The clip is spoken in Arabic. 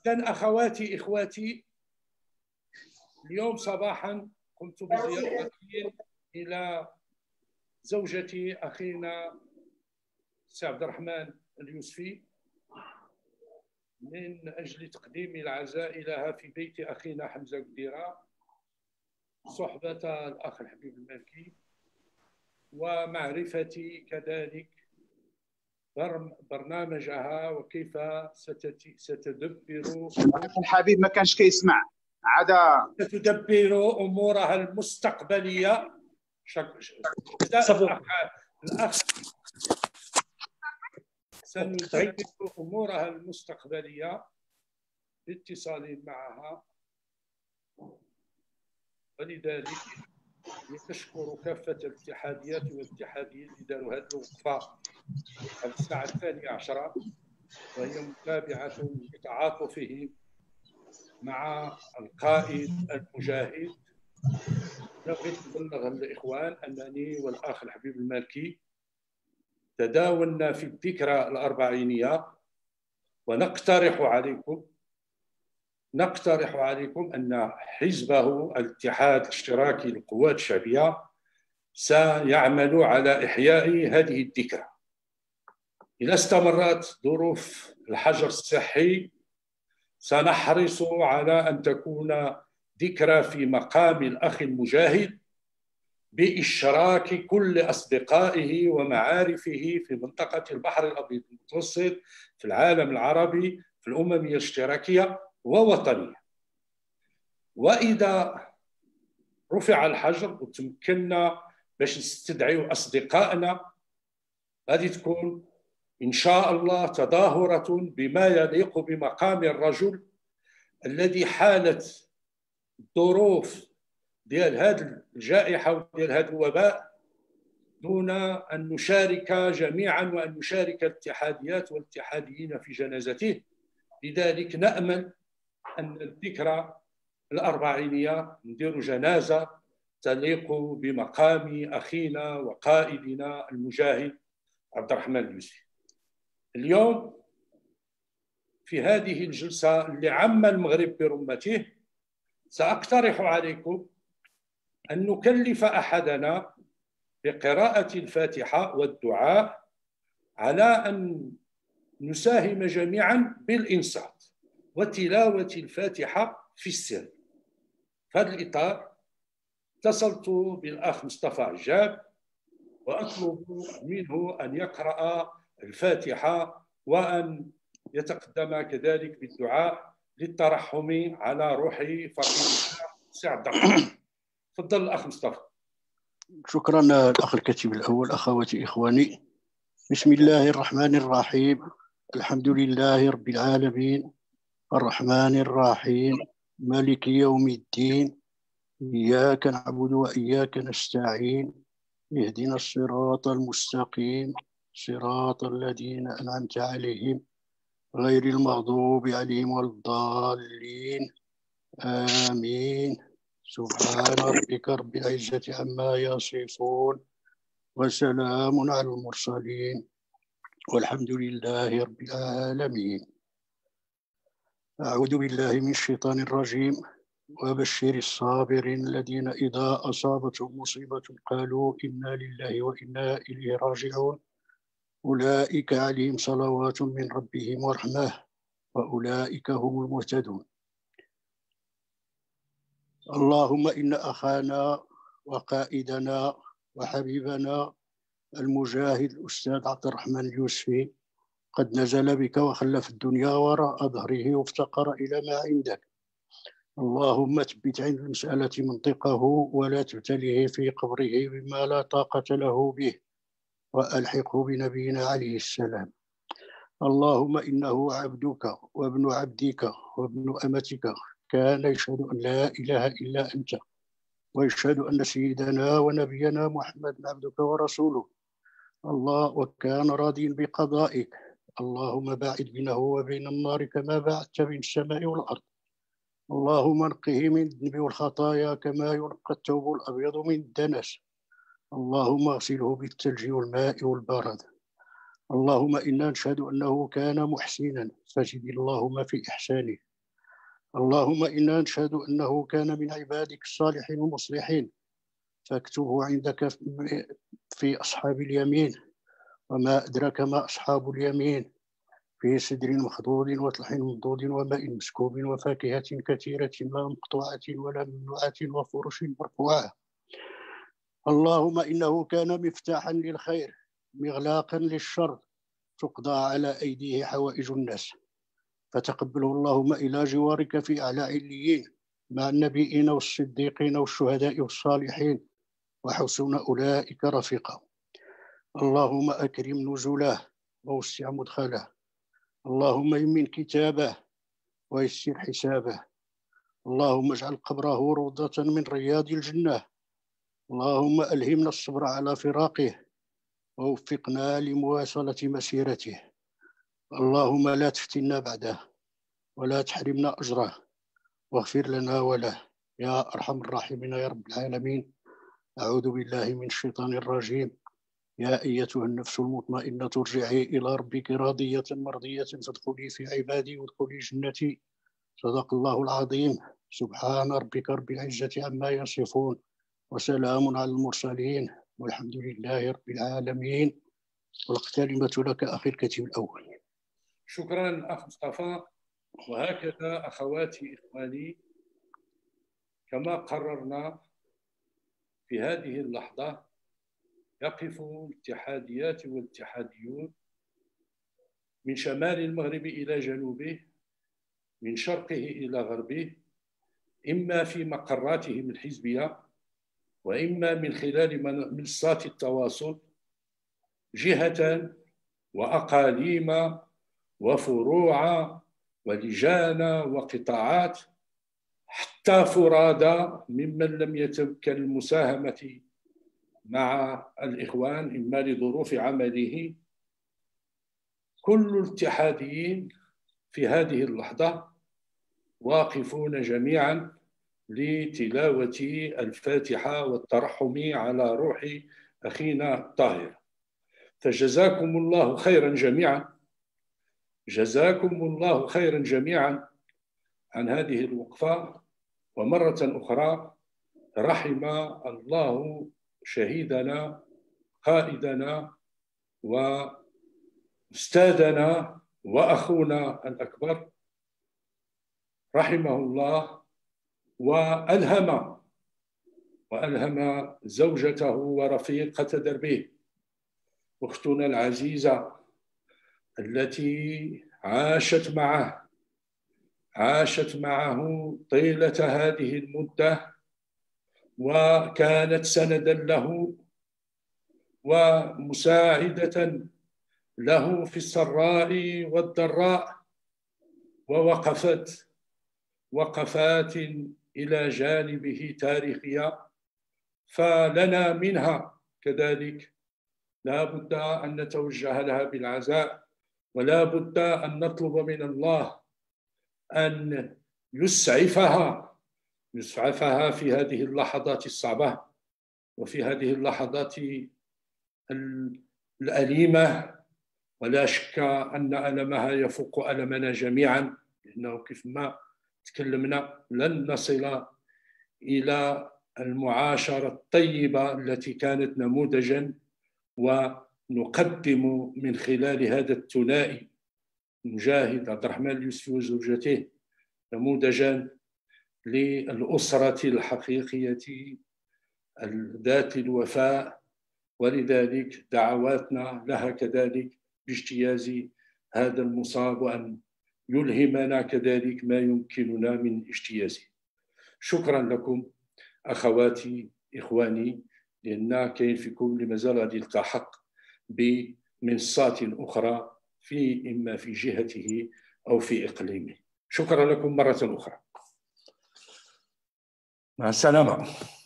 إذن أخواتي إخواتي، اليوم صباحا قمت بزيارة إلى زوجتي أخينا سي عبد الرحمن اليوسفي من أجل تقديم العزاء لها في بيت أخينا حمزة قديرة صحبة الأخ الحبيب المالكي، ومعرفتي كذلك برنامجها وكيف ستدبر الحبيب ما كانش كيسمع عدا ستدبر أمورها المستقبلية. الأخ سندبر أمورها المستقبلية باتصال معها، ولذلك نشكر كافة الاتحاديات والاتحاديين اللي داروا هذه الوقفة الساعة 12، وهي متابعة لتعاطفهم مع القائد المجاهد. نبغي نبلغ الإخوان أنني والأخ الحبيب المالكي تداولنا في الذكرى الأربعينية، ونقترح عليكم أن حزبه الاتحاد الاشتراكي للقوات الشعبية سيعمل على إحياء هذه الذكرى. إذا استمرت ظروف الحجر الصحي سنحرص على أن تكون ذكرى في مقام الأخ المجاهد بإشراك كل أصدقائه ومعارفه في منطقة البحر الأبيض المتوسط، في العالم العربي، في الأممية الاشتراكية ووطنية. وإذا رفع الحجر وتمكنا باش نستدعي أصدقائنا، غادي تكون إن شاء الله تظاهرة بما يليق بمقام الرجل الذي حالت الظروف ديال هذه الجائحة وديال هذا الوباء دون أن نشارك جميعا وأن نشارك الاتحاديات والاتحاديين في جنازته. لذلك نأمل أن الذكرى الأربعينية ندير جنازة تليق بمقام أخينا وقائدنا المجاهد عبد الرحمن اليوسفي. اليوم في هذه الجلسة اللي عم المغرب برمته سأقترح عليكم أن نكلف أحدنا بقراءة الفاتحة والدعاء، على أن نساهم جميعا بالإنصات وتلاوة الفاتحة في السر. في هذا الإطار اتصلت بالأخ مصطفى عجاب وأطلب منه أن يقرأ الفاتحة وأن يتقدم كذلك بالدعاء للترحم على روح فقيدنا سي عبد الرحمن. تفضل الأخ مصطفى. شكرا الأخ الكاتب الأول. أخواتي إخواني، بسم الله الرحمن الرحيم. الحمد لله رب العالمين الرحمن الرحيم مالك يوم الدين، إياك نعبد وإياك نستعين، اهدنا الصراط المستقيم صراط الذين أنعمت عليهم غير المغضوب عليهم ولا الضالين، آمين. سبحان ربك رب العزة عما يصفون وسلام على المرسلين والحمد لله رب العالمين. أعوذ بالله من الشيطان الرجيم. وبشر الصابرين الذين إذا أصابتهم مصيبة قالوا إنا لله وإنا إليه راجعون أولئك عليهم صلوات من ربهم ورحمة وأولئك هم المهتدون. اللهم إن أخانا وقائدنا وحبيبنا المجاهد الأستاذ عبد الرحمن اليوسفي قد نزل بك وخلف الدنيا وراء ظهره وافتقر إلى ما عندك. اللهم ثبت عند المسألة منطقه ولا تبتليه في قبره بما لا طاقة له به، وألحقه بنبينا عليه السلام. اللهم إنه عبدك وابن عبدك وابن أمتك، كان يشهد أن لا إله إلا أنت، ويشهد أن سيدنا ونبينا محمد عبدك ورسوله. الله وكان راضي بقضائك. اللهم باعد بينه وبين النار كما باعدت بين السماء والأرض. اللهم انقه من الذنب والخطايا كما ينقى الثوب الأبيض من الدنس. اللهم اغسله بالثلج والماء والبرد. اللهم إنا نشهد أنه كان محسنا، فزد اللهم في إحسانه اللهم إنا نشهد أنه كان من عبادك الصالحين المصلحين، فاكتبه عندك في أصحاب اليمين. وما أدراك ما أصحاب اليمين، في سدر مخضود وطلح ممدود وماء مسكوب وفاكهة كثيرة لا مقطوعة ولا ممنوعة وفرش مرفوعة. اللهم إنه كان مفتاحا للخير مغلاقا للشر، تقضى على أيديه حوائج الناس، فتقبله اللهم إلى جوارك في أعلى عليين مع النبيين والصديقين والشهداء والصالحين، وحسن أولئك رفيقا. اللهم أكرم نزله ووسع مدخله، اللهم يمن كتابه ويسر حسابه، اللهم اجعل قبره روضة من رياض الجنة، اللهم ألهمنا الصبر على فراقه ووفقنا لمواصلة مسيرته، اللهم لا تفتنا بعده ولا تحرمنا أجره، واغفر لنا وله يا أرحم الراحمين يا رب العالمين. أعوذ بالله من الشيطان الرجيم. يا أيتها النفس المطمئنة ارجعي إلى ربك راضية مرضية فادخلي في عبادي وادخلي جنتي. صدق الله العظيم. سبحان ربك رب العزة عما يصفون وسلام على المرسلين والحمد لله رب العالمين. والكلمة لك أخي الكتيب الأول. شكرا أخ مصطفى. وهكذا أخواتي إخواني، كما قررنا في هذه اللحظة يقف الاتحاديات والاتحاديون من شمال المغرب إلى جنوبه، من شرقه إلى غربه، إما في مقراتهم الحزبية وإما من خلال منصات التواصل، جهة وأقاليم وفروع ولجان وقطاعات، حتى فرادى ممن لم يتمكن المساهمة مع الإخوان إما لظروف عمله. كل الاتحاديين في هذه اللحظة واقفون جميعا لتلاوة الفاتحة والترحم على روح أخينا الطاهر. فجزاكم الله خيرا جميعا، جزاكم الله خيرا جميعا عن هذه الوقفة. ومرة أخرى رحم الله شهيدنا قائدنا وأستاذنا وأخونا الأكبر، رحمه الله، وألهم زوجته ورفيقة دربه أختنا العزيزة التي عاشت معه طيلة هذه المدة، وكانت سندا له ومساعدة له في السراء والضراء، ووقفت وقفات إلى جانبه تاريخية، فلنا منها كذلك لا بد أن نتوجه لها بالعزاء، ولا بد أن نطلب من الله أن يسعفها في هذه اللحظات الصعبة وفي هذه اللحظات الأليمة. ولا شك أن ألمها يفوق ألمنا جميعا، لأنه كيف ما تكلمنا لن نصل إلى المعاشرة الطيبة التي كانت نموذجا، ونقدم من خلال هذا الثنائي المجاهد عبد الرحمن اليوسفي وزوجته نموذجا للأسرة الحقيقية ذات الوفاء. ولذلك دعواتنا لها كذلك باجتياز هذا المصاب، وأن يلهمنا كذلك ما يمكننا من اجتيازه. شكرا لكم أخواتي إخواني، لأن كاين فيكم اللي مازال غادي يلتحق بمنصات أخرى إما في جهته أو في إقليمه. شكرا لكم مرة أخرى. مع السلامة.